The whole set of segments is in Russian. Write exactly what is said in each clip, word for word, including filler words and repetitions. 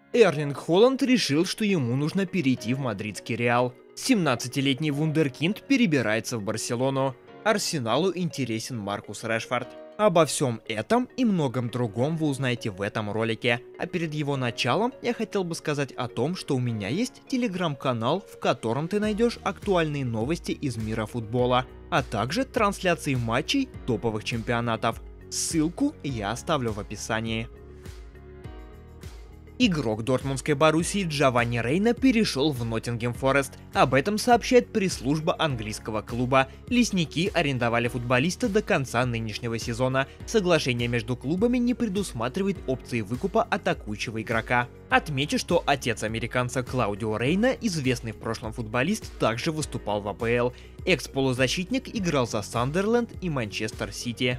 Эрлинг Холланд решил, что ему нужно перейти в мадридский Реал. семнадцатилетний вундеркинд перебирается в Барселону. Арсеналу интересен Маркус Решфорд. Обо всем этом и многом другом вы узнаете в этом ролике. А перед его началом я хотел бы сказать о том, что у меня есть телеграм-канал, в котором ты найдешь актуальные новости из мира футбола, а также трансляции матчей топовых чемпионатов. Ссылку я оставлю в описании. Игрок дортмундской Боруссии Джованни Рейна перешел в Ноттингем Форест. Об этом сообщает пресс-служба английского клуба. Лесники арендовали футболиста до конца нынешнего сезона. Соглашение между клубами не предусматривает опции выкупа атакующего игрока. Отмечу, что отец американца Клаудио Рейна, известный в прошлом футболист, также выступал в а пэ эл. Экс-полузащитник играл за Сандерленд и Манчестер Сити.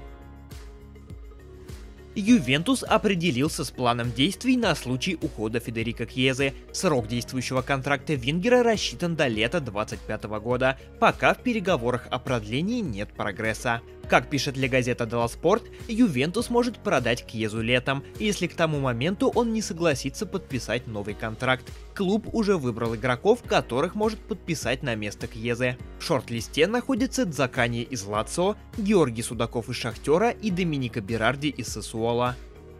Ювентус определился с планом действий на случай ухода Федерико Кьезе. Срок действующего контракта Вингера рассчитан до лета две тысячи двадцать пятого года, пока в переговорах о продлении нет прогресса. Как пишет Ля Газета делло Спорт, Ювентус может продать Кьезу летом, если к тому моменту он не согласится подписать новый контракт. Клуб уже выбрал игроков, которых может подписать на место Кьезе. В шорт-листе находятся Дзакани из Лацио, Георгий Судаков из Шахтера и Доминика Берарди из Сассуоло.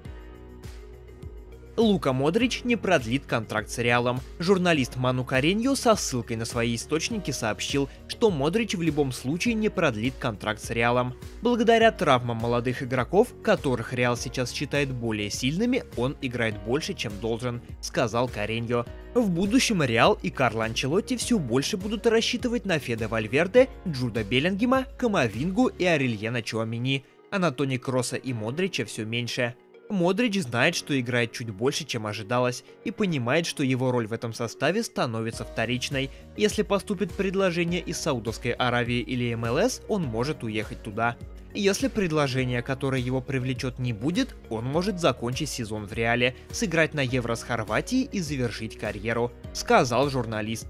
Лука Модрич не продлит контракт с Реалом. Журналист Ману Кареньо со ссылкой на свои источники сообщил, что Модрич в любом случае не продлит контракт с Реалом. Благодаря травмам молодых игроков, которых Реал сейчас считает более сильными, он играет больше, чем должен, сказал Кареньо. В будущем Реал и Карло Анчелотти все больше будут рассчитывать на Феде Вальверде, Джуда Беллингема, Камавингу и Орельена Чуамени, а на Тони Кросса и Модрича все меньше. Модрич знает, что играет чуть больше, чем ожидалось, и понимает, что его роль в этом составе становится вторичной. Если поступит предложение из Саудовской Аравии или эм эл эс, он может уехать туда. Если предложения, которое его привлечет, не будет, он может закончить сезон в Реале, сыграть на Евро с Хорватией и завершить карьеру, сказал журналист.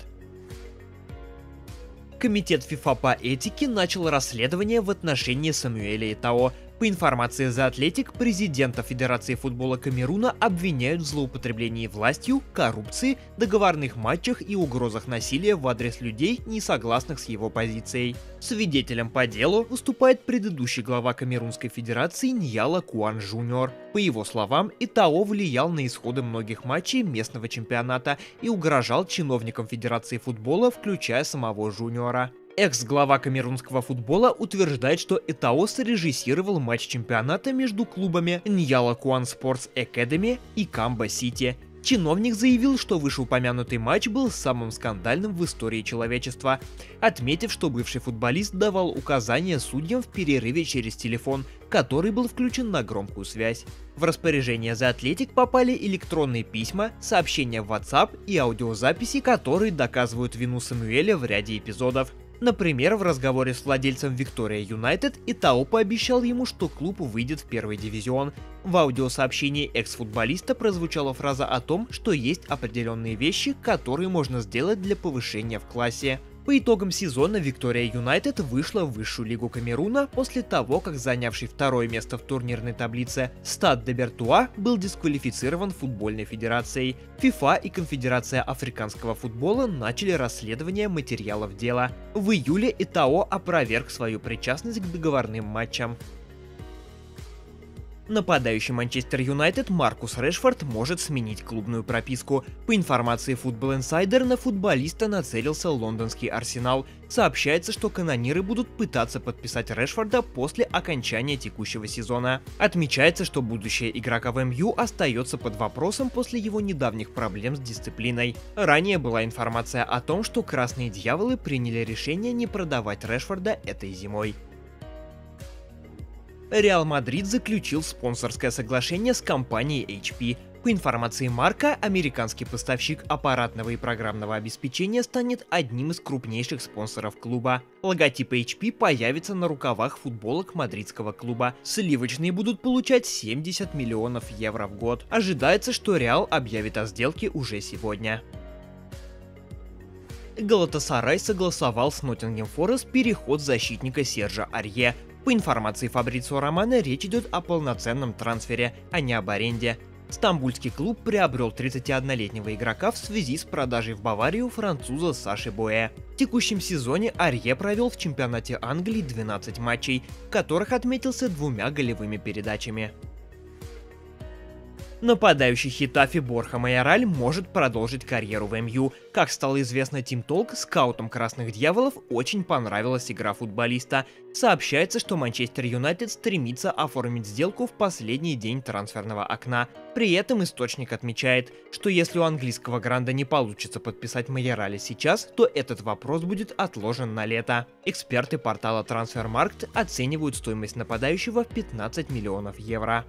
Комитет ФИФА по этике начал расследование в отношении Самуэля Этао. По информации The Athletic, президента Федерации футбола Камеруна обвиняют в злоупотреблении властью, коррупции, договорных матчах и угрозах насилия в адрес людей, не согласных с его позицией. Свидетелем по делу выступает предыдущий глава Камерунской Федерации Ньяла Куан Джуниор. По его словам, Этао влиял на исходы многих матчей местного чемпионата и угрожал чиновникам Федерации футбола, включая самого Джуниора. Экс-глава камерунского футбола утверждает, что Этао срежиссировал матч чемпионата между клубами Ньяла Куан Спортс Экэдеми и Камба Сити. Чиновник заявил, что вышеупомянутый матч был самым скандальным в истории человечества, отметив, что бывший футболист давал указания судьям в перерыве через телефон, который был включен на громкую связь. В распоряжение The Athletic попали электронные письма, сообщения в WhatsApp и аудиозаписи, которые доказывают вину Самуэля в ряде эпизодов. Например, в разговоре с владельцем Виктория Юнайтед Этао пообещал ему, что клуб выйдет в первый дивизион. В аудиосообщении экс-футболиста прозвучала фраза о том, что есть определенные вещи, которые можно сделать для повышения в классе. По итогам сезона Виктория Юнайтед вышла в высшую лигу Камеруна после того, как занявший второе место в турнирной таблице Стад де Бертуа был дисквалифицирован футбольной федерацией. ФИФА и Конфедерация африканского футбола начали расследование материалов дела. В июле Этао опроверг свою причастность к договорным матчам. Нападающий Манчестер Юнайтед Маркус Решфорд может сменить клубную прописку. По информации Football Insider, на футболиста нацелился лондонский Арсенал. Сообщается, что канониры будут пытаться подписать Решфорда после окончания текущего сезона. Отмечается, что будущее игрока в эм ю остается под вопросом после его недавних проблем с дисциплиной. Ранее была информация о том, что Красные Дьяволы приняли решение не продавать Решфорда этой зимой. Реал Мадрид заключил спонсорское соглашение с компанией эйч пи. По информации Марка, американский поставщик аппаратного и программного обеспечения станет одним из крупнейших спонсоров клуба. Логотип эйч пи появится на рукавах футболок мадридского клуба. Сливочные будут получать семьдесят миллионов евро в год. Ожидается, что Реал объявит о сделке уже сегодня. Галатасарай согласовал с Ноттингем Форест переход защитника Сержа Арье. По информации Фабрицио Романо, речь идет о полноценном трансфере, а не об аренде. Стамбульский клуб приобрел тридцатиоднолетнего игрока в связи с продажей в Баварию француза Саши Буэ. В текущем сезоне Арье провел в чемпионате Англии двенадцать матчей, в которых отметился двумя голевыми передачами. Нападающий Хетафе Борха Майораль может продолжить карьеру в эм ю. Как стало известно Team Talk, скаутам Красных Дьяволов очень понравилась игра футболиста. Сообщается, что Манчестер Юнайтед стремится оформить сделку в последний день трансферного окна. При этом источник отмечает, что если у английского гранда не получится подписать Майораля сейчас, то этот вопрос будет отложен на лето. Эксперты портала Transfermarkt оценивают стоимость нападающего в пятнадцать миллионов евро.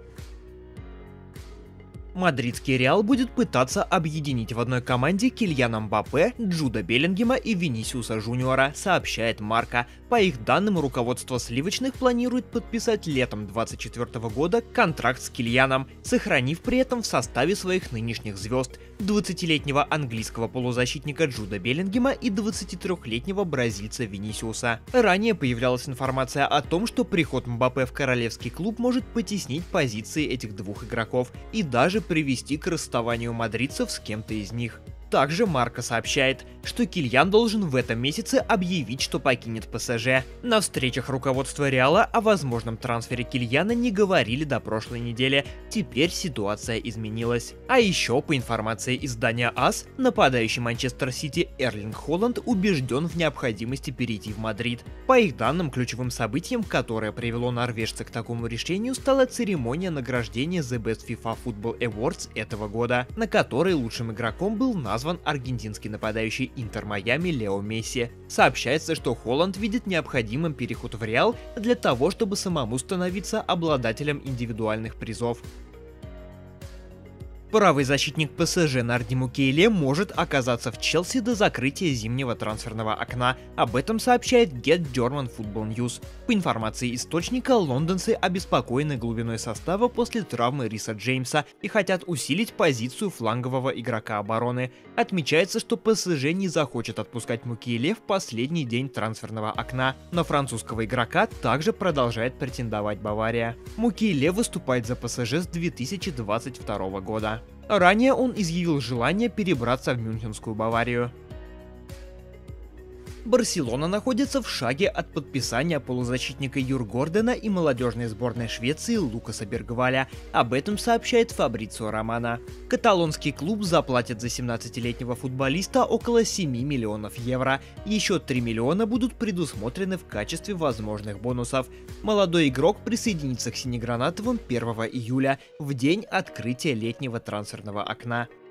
Мадридский Реал будет пытаться объединить в одной команде Кильяна Мбаппе, Джуда Беллингема и Винисиуса Жуниора, сообщает Марка. По их данным, руководство сливочных планирует подписать летом двадцать четвёртого года контракт с Кильяном, сохранив при этом в составе своих нынешних звезд двадцатилетнего английского полузащитника Джуда Беллингема и двадцатитрёхлетнего бразильца Винисиуса. Ранее появлялась информация о том, что приход Мбаппе в королевский клуб может потеснить позиции этих двух игроков и даже привести к расставанию мадридцев с кем-то из них. Также Марка сообщает, что Кильян должен в этом месяце объявить, что покинет пэ эс жэ. На встречах руководства Реала о возможном трансфере Кильяна не говорили до прошлой недели, теперь ситуация изменилась. А еще, по информации издания АС, нападающий Манчестер Сити Эрлинг Холланд убежден в необходимости перейти в Мадрид. По их данным, ключевым событием, которое привело норвежца к такому решению, стала церемония награждения The Best FIFA Football Awards этого года, на которой лучшим игроком был назван аргентинский нападающий Интер Майами Лео Месси. Сообщается, что Холланд видит необходимым переход в Реал для того, чтобы самому становиться обладателем индивидуальных призов. Правый защитник пэ эс жэ Нарди Мукиеле может оказаться в Челси до закрытия зимнего трансферного окна. Об этом сообщает Get German Football News. По информации источника, лондонцы обеспокоены глубиной состава после травмы Риса Джеймса и хотят усилить позицию флангового игрока обороны. Отмечается, что пэ эс жэ не захочет отпускать Мукиеле в последний день трансферного окна. На французского игрока также продолжает претендовать Бавария. Мукиеле выступает за пэ эс жэ с две тысячи двадцать второго года. Ранее он изъявил желание перебраться в мюнхенскую Баварию. Барселона находится в шаге от подписания полузащитника Юр Гордона и молодежной сборной Швеции Лукаса Бергваля. Об этом сообщает Фабрицио Романо. Каталонский клуб заплатит за семнадцатилетнего футболиста около семи миллионов евро. Еще три миллиона будут предусмотрены в качестве возможных бонусов. Молодой игрок присоединится к синегранатовым первого июля, в день открытия летнего трансферного окна.